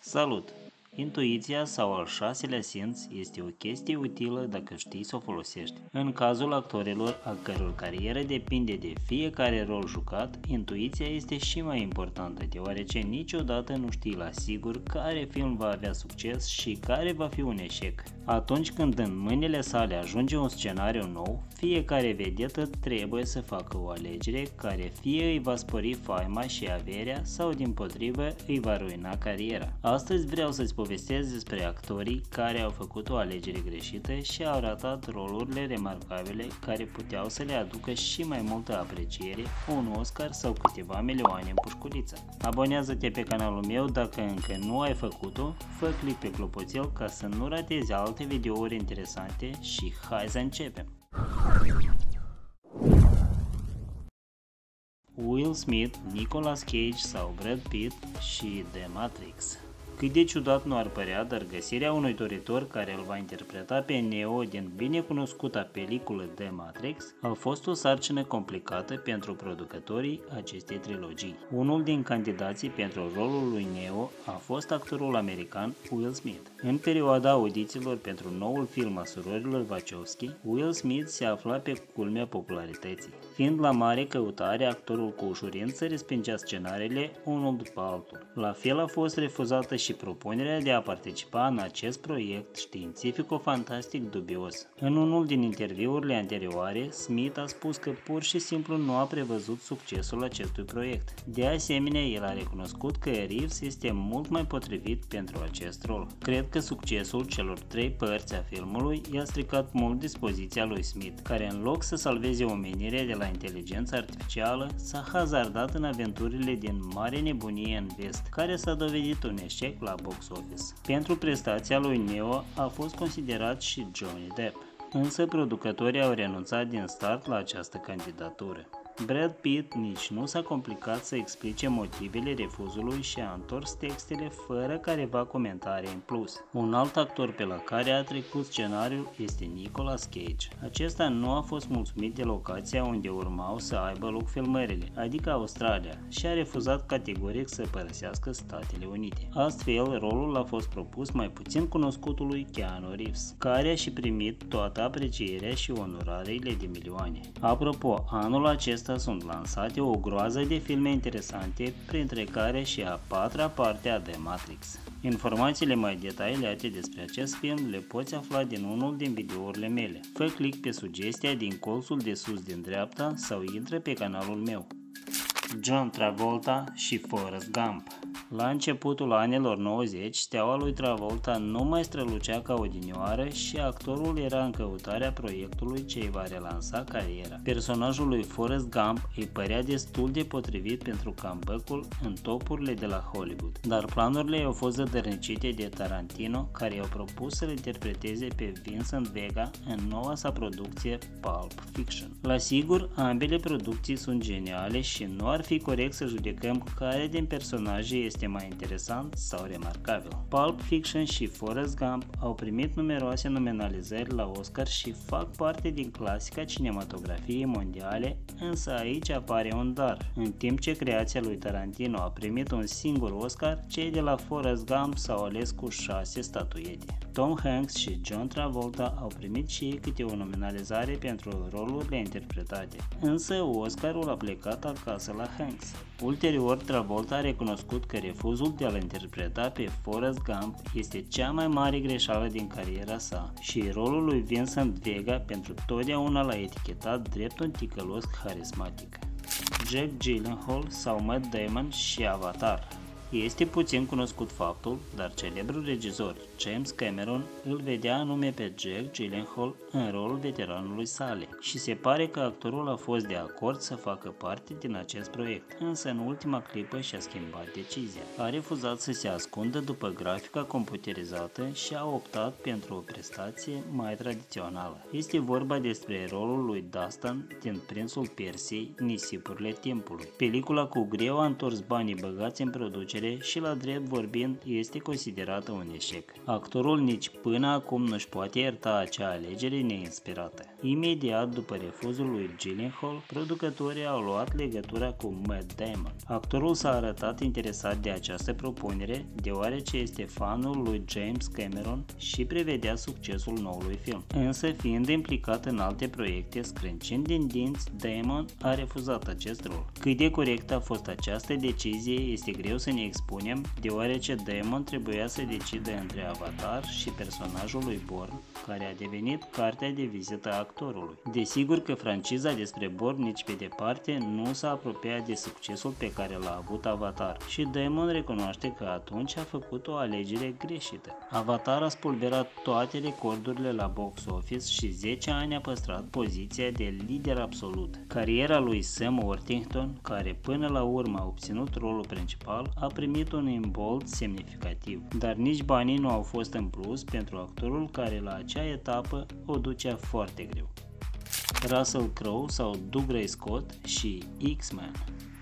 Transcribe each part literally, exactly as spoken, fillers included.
Salut! Intuiția sau al șaselea simț este o chestie utilă dacă știi să o folosești. În cazul actorilor a căror carieră depinde de fiecare rol jucat, intuiția este și mai importantă, deoarece niciodată nu știi la sigur care film va avea succes și care va fi un eșec. Atunci când în mâinile sale ajunge un scenariu nou, fiecare vedetă trebuie să facă o alegere care fie îi va spori faima și averea sau dimpotrivă îi va ruina cariera. Astăzi vreau să-ți povestesc despre actorii care au făcut o alegere greșită și au ratat rolurile remarcabile care puteau să le aducă și mai multă apreciere, un Oscar sau câteva milioane în pușculiță. Abonează-te pe canalul meu dacă încă nu ai făcut-o, fă click pe clopoțel ca să nu ratezi alte videouri interesante și hai să începem! Will Smith, Nicolas Cage sau Brad Pitt și The Matrix. Cât de ciudat nu ar părea, dar găsirea unui doritor care îl va interpreta pe Neo din binecunoscuta peliculă The Matrix a fost o sarcină complicată pentru producătorii acestei trilogii. Unul din candidații pentru rolul lui Neo a fost actorul american Will Smith. În perioada audițiilor pentru noul film a surorilor Wachowski, Will Smith se afla pe culmea popularității. Fiind la mare căutare, actorul cu ușurință respingea scenariile unul după altul. La fel a fost refuzată și propunerea de a participa în acest proiect științifico-fantastic dubios. În unul din interviurile anterioare, Smith a spus că pur și simplu nu a prevăzut succesul acestui proiect. De asemenea, el a recunoscut că Reeves este mult mai potrivit pentru acest rol. Cred că succesul celor trei părți a filmului i-a stricat mult dispoziția lui Smith, care în loc să salveze omenirea de la inteligența artificială, s-a hazardat în aventurile din Mare Nebunie în Vest, care s-a dovedit un eșec la box office. Pentru prestația lui Neo a fost considerat și Johnny Depp, însă producătorii au renunțat din start la această candidatură. Brad Pitt nici nu s-a complicat să explice motivele refuzului și a întors textele fără careva comentarii în plus. Un alt actor pe la care a trecut scenariul este Nicolas Cage. Acesta nu a fost mulțumit de locația unde urmau să aibă loc filmările, adică Australia, și a refuzat categoric să părăsească Statele Unite. Astfel, rolul a fost propus mai puțin cunoscutului Keanu Reeves, care a și primit toată aprecierea și onorariile de milioane. Apropo, anul acesta sunt lansate o groază de filme interesante, printre care și a patra parte a The Matrix. Informațiile mai detaliate despre acest film le poți afla din unul din videourile mele. Fă click pe sugestia din colțul de sus din dreapta sau intră pe canalul meu. John Travolta și Forrest Gump. La începutul anilor nouăzeci, steaua lui Travolta nu mai strălucea ca odinioară și actorul era în căutarea proiectului ce îi va relansa cariera. Personajul lui Forrest Gump îi părea destul de potrivit pentru comeback-ul în topurile de la Hollywood, dar planurile au fost zădărnicite de Tarantino, care i-au propus să-l interpreteze pe Vincent Vega în noua sa producție Pulp Fiction. La sigur, ambele producții sunt geniale și nu ar fi corect să judecăm care din personaje este mai interesant sau remarcabil. Pulp Fiction și Forrest Gump au primit numeroase nominalizări la Oscar și fac parte din clasica cinematografiei mondiale, însă aici apare un dar. În timp ce creația lui Tarantino a primit un singur Oscar, cei de la Forrest Gump s-au ales cu șase statuete. Tom Hanks și John Travolta au primit și ei câte o nominalizare pentru rolurile interpretate, însă Oscarul a plecat acasă la Hanks. Ulterior, Travolta a recunoscut că refuzul de a-l interpreta pe Forrest Gump este cea mai mare greșeală din cariera sa și rolul lui Vincent Vega pentru totdeauna l-a etichetat drept un ticălos harismatic. Jake Gyllenhaal sau Matt Damon și Avatar. Este puțin cunoscut faptul, dar celebrul regizor James Cameron îl vedea anume pe Jake Gyllenhaal în rolul veteranului sale și se pare că actorul a fost de acord să facă parte din acest proiect, însă în ultima clipă și-a schimbat decizia. A refuzat să se ascundă după grafica computerizată și a optat pentru o prestație mai tradițională. Este vorba despre rolul lui Dustin din Prințul Persiei, Nisipurile timpului. Pelicula cu greu a întors banii băgați în producere propunere și, la drept vorbind, este considerată un eșec. Actorul nici până acum nu-și poate ierta acea alegere neinspirată. Imediat după refuzul lui Gyllenhaal, producătorii au luat legătura cu Matt Damon. Actorul s-a arătat interesat de această propunere, deoarece este fanul lui James Cameron și prevedea succesul noului film. Însă, fiind implicat în alte proiecte, scrâncind din dinți, Damon a refuzat acest rol. Cât de corectă a fost această decizie este greu să ne expunem, deoarece Damon trebuia să decidă între Avatar și personajul lui Bourne, care a devenit cartea de vizită a actorului. Desigur că franciza despre Bourne nici pe departe nu s-a apropiat de succesul pe care l-a avut Avatar și Damon recunoaște că atunci a făcut o alegere greșită. Avatar a spulberat toate recordurile la box office și zece ani a păstrat poziția de lider absolut. Cariera lui Sam Worthington, care până la urmă a obținut rolul principal, a primit un imbold semnificativ, dar nici banii nu au fost în plus pentru actorul care la acea etapă o ducea foarte greu. Russell Crowe sau Dougray Scott și X-Men.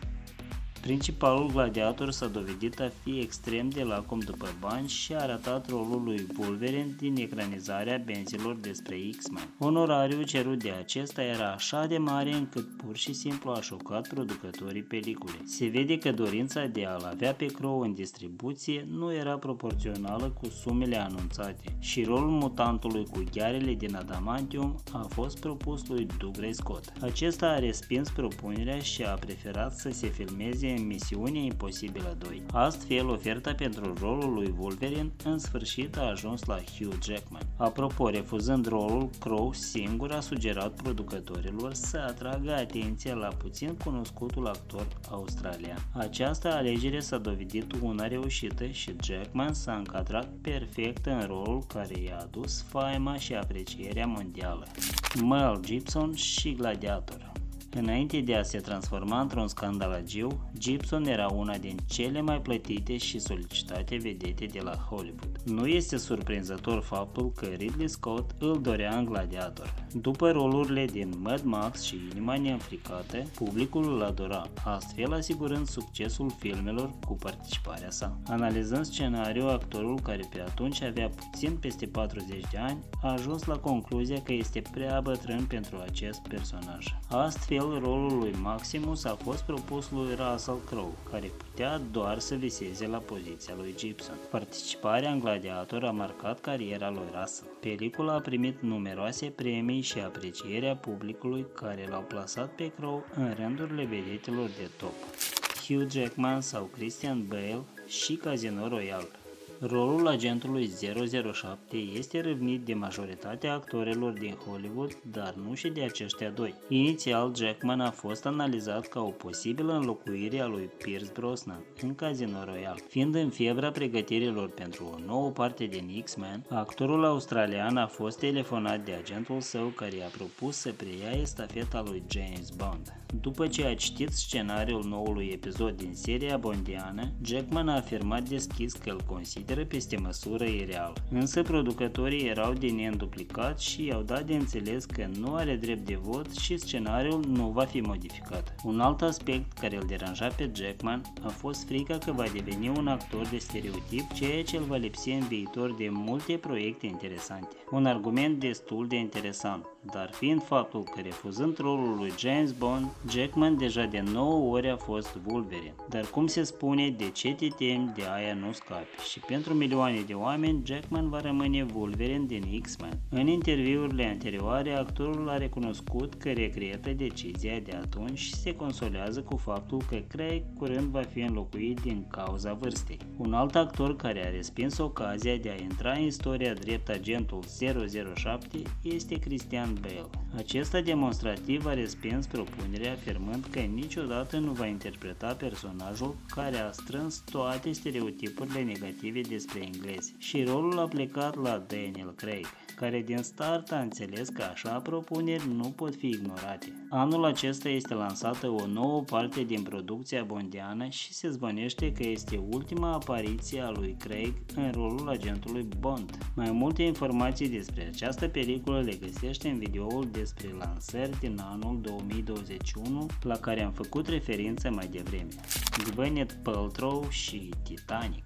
Principalul gladiator s-a dovedit a fi extrem de lacom după bani și a arătat rolul lui Wolverine din ecranizarea benzilor despre X-Men. Onorariul cerut de acesta era așa de mare încât pur și simplu a șocat producătorii peliculei. Se vede că dorința de a-l avea pe Crowe în distribuție nu era proporțională cu sumele anunțate și rolul mutantului cu ghearele din adamantium a fost propus lui Dougray Scott. Acesta a respins propunerea și a preferat să se filmeze în Misiunea Imposibilă doi. Astfel, oferta pentru rolul lui Wolverine în sfârșit a ajuns la Hugh Jackman. Apropo, refuzând rolul, Crowe singur a sugerat producătorilor să atragă atenția la puțin cunoscutul actor australian. Această alegere s-a dovedit una reușită și Jackman s-a încadrat perfect în rolul care i-a adus faima și aprecierea mondială. Mel Gibson și Gladiator. Înainte de a se transforma într-un scandalagiu, Gibson era una din cele mai plătite și solicitate vedete de la Hollywood. Nu este surprinzător faptul că Ridley Scott îl dorea în Gladiator. După rolurile din Mad Max și Inima neînfricată, publicul îl adora, astfel asigurând succesul filmelor cu participarea sa. Analizând scenariul, actorul, care pe atunci avea puțin peste patruzeci de ani, a ajuns la concluzia că este prea bătrân pentru acest personaj. Astfel, rolul lui Maximus a fost propus lui Russell Crowe, care putea doar să viseze la poziția lui Gibson. Participarea în Gladiator a marcat cariera lui Russell. Pelicula a primit numeroase premii și aprecierea publicului, care l-au plasat pe Crowe în rândurile vedetelor de top. Hugh Jackman sau Christian Bale și Casino Royale. Rolul agentului zero zero șapte este râvnit de majoritatea actorilor din Hollywood, dar nu și de aceștia doi. Inițial, Jackman a fost analizat ca o posibilă înlocuire a lui Pierce Brosnan în Casino Royale. Fiind în fiebra pregătirilor pentru o nouă parte din X-Men, actorul australian a fost telefonat de agentul său, care i-a propus să preia estafeta lui James Bond. După ce a citit scenariul noului episod din seria bondiană, Jackman a afirmat deschis că îl consideră peste măsură ireal. Însă producătorii erau de neînduplicat și i-au dat de înțeles că nu are drept de vot și scenariul nu va fi modificat. Un alt aspect care îl deranja pe Jackman a fost frica că va deveni un actor de stereotip, ceea ce îl va lipsi în viitor de multe proiecte interesante. Un argument destul de interesant, dar fiind faptul că refuzând rolul lui James Bond, Jackman deja de nouă ori a fost Wolverine. Dar cum se spune, de ce te temi, de aia nu scapi. Și pentru milioane de oameni, Jackman va rămâne Wolverine din X-Men. În interviurile anterioare, actorul a recunoscut că regretă decizia de atunci și se consolează cu faptul că Craig curând va fi înlocuit din cauza vârstei. Un alt actor care a respins ocazia de a intra în istoria drept agentul zero zero șapte este Christian Bale. Acesta demonstrativ a respins propunerea, afirmând că niciodată nu va interpreta personajul care a strâns toate stereotipurile negative despre englezi și rolul a plecat la Daniel Craig, care din start a înțeles că așa propuneri nu pot fi ignorate. Anul acesta este lansată o nouă parte din producția bondiană și se zvănește că este ultima apariție a lui Craig în rolul agentului Bond. Mai multe informații despre această peliculă le găsește în videoul despre lansări din anul două mii douăzeci și unu la care am făcut referință mai devreme. Gwyneth Paltrow și Titanic.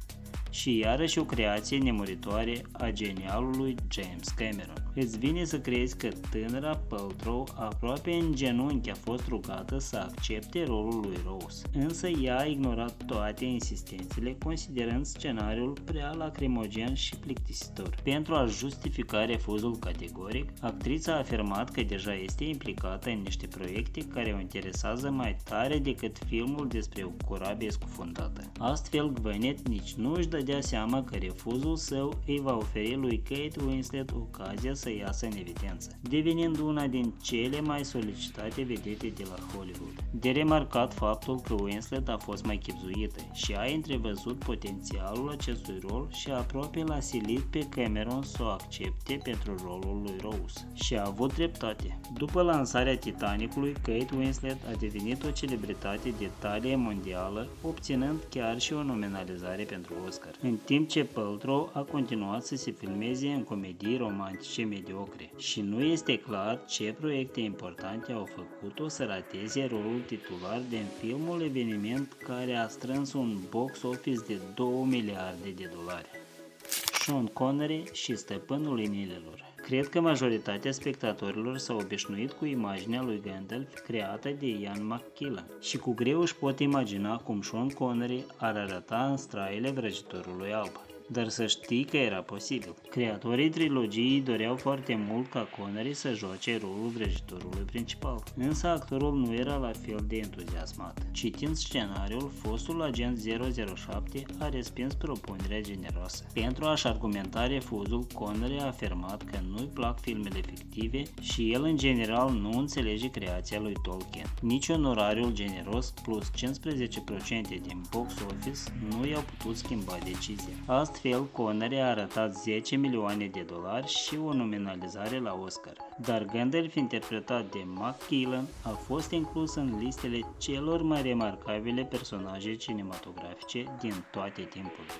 Și iarăși o creație nemuritoare a genialului James Cameron. Îți vine să crezi că tânăra Paltrow aproape în genunchi a fost rugată să accepte rolul lui Rose, însă ea a ignorat toate insistențele, considerând scenariul prea lacrimogen și plictisitor. Pentru a justifica refuzul categoric, actrița a afirmat că deja este implicată în niște proiecte care o interesează mai tare decât filmul despre o corabie scufundată. Astfel, Gwyneth nici nu își dădea seama că refuzul său îi va oferi lui Kate Winslet ocazia să iasă în evidență, devenind una din cele mai solicitate vedete de la Hollywood. De remarcat faptul că Winslet a fost mai chibzuită și a întrevăzut potențialul acestui rol și aproape l-a silit pe Cameron să o accepte pentru rolul lui Rose. Și a avut dreptate. După lansarea Titanicului, Kate Winslet a devenit o celebritate de talie mondială, obținând chiar și o nominalizare pentru Oscar, în timp ce Paltrow a continuat să se filmeze în comedii romantice mediocre și nu este clar ce proiecte importante au făcut-o să rateze rolul titular din filmul eveniment care a strâns un box office de două miliarde de dolari. Sean Connery și Stăpânul Inelelor. Cred că majoritatea spectatorilor s-au obișnuit cu imaginea lui Gandalf creată de Ian McKellen și cu greu își pot imagina cum Sean Connery ar arăta în straile Vrăjitorului Alb. Dar să știi că era posibil. Creatorii trilogiei doreau foarte mult ca Connery să joace rolul vrăjitorului principal, însă actorul nu era la fel de entuziasmat. Citind scenariul, fostul agent zero zero șapte a respins propunerea generoasă. Pentru a-și argumenta refuzul, Connery a afirmat că nu-i plac filmele fictive și el în general nu înțelege creația lui Tolkien. Nici onorariul generos plus cincisprezece la sută din box office nu i-au putut schimba decizia. Astfel, Connery a arătat zece milioane de dolari și o nominalizare la Oscar, dar Gandalf interpretat de McKellen a fost inclus în listele celor mai remarcabile personaje cinematografice din toate timpurile.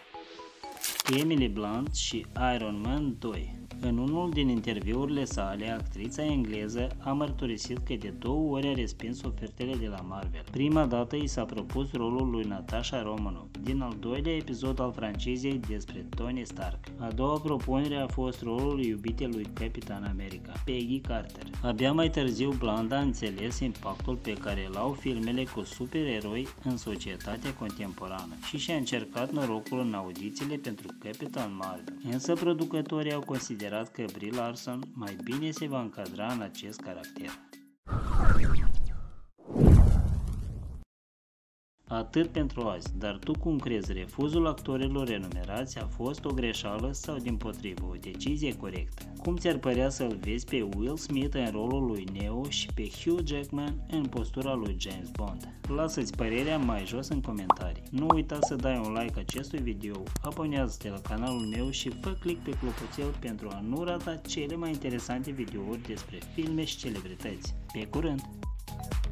Emily Blunt și Iron Man doi. În unul din interviurile sale, actrița engleză a mărturisit că de două ori a respins ofertele de la Marvel. Prima dată i s-a propus rolul lui Natasha Romanoff din al doilea episod al francizei despre Tony Stark. A doua propunere a fost rolul iubitei lui Capitan America, Peggy Carter. Abia mai târziu, Blunt a înțeles impactul pe care îl au filmele cu supereroi în societatea contemporană și și-a încercat norocul în audițiile pentru Capitan Marvel. Însă producătorii au considerat că Brie Larson mai bine se va încadra în acest caracter. Atât pentru azi, dar tu cum crezi, refuzul actorilor renumerați a fost o greșeală sau dimpotrivă o decizie corectă? Cum ți-ar părea să-l vezi pe Will Smith în rolul lui Neo și pe Hugh Jackman în postura lui James Bond? Lasă-ți părerea mai jos în comentarii. Nu uita să dai un like acestui video, abonează-te la canalul meu și fă click pe clopoțel pentru a nu rata cele mai interesante videouri despre filme și celebrități. Pe curând!